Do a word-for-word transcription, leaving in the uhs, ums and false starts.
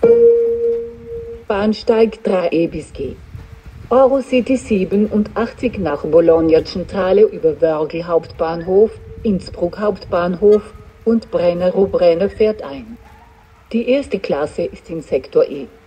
Bahnsteig drei E bis G. Eurocity siebenundachtzig nach Bologna Centrale über Wörgl Hauptbahnhof, Innsbruck Hauptbahnhof und Brennerow Brenner fährt ein. Die erste Klasse ist in Sektor E.